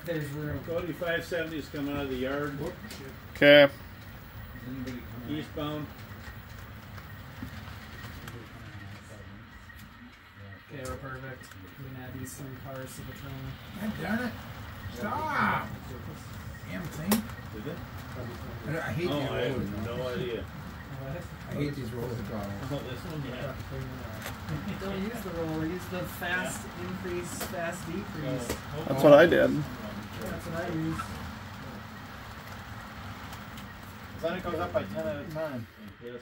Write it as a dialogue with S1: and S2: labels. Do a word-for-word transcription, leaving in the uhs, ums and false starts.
S1: There's room.
S2: Cody five seventy is coming out of the yard.
S3: Okay.
S2: Eastbound.
S1: Okay, we're perfect. We can add these three cars to the trailer.
S4: God darn it. Stop! Damn thing.
S2: Did it?
S4: I, I hate
S2: Oh,
S4: these
S2: I have
S4: rollers.
S2: no idea.
S4: I hate these roller throttle.
S2: Oh, this one, yeah.
S1: Don't use the roller, use the fast increase, fast decrease.
S3: That's what I did.
S1: That's what I use.
S5: Then it goes up by ten at a time.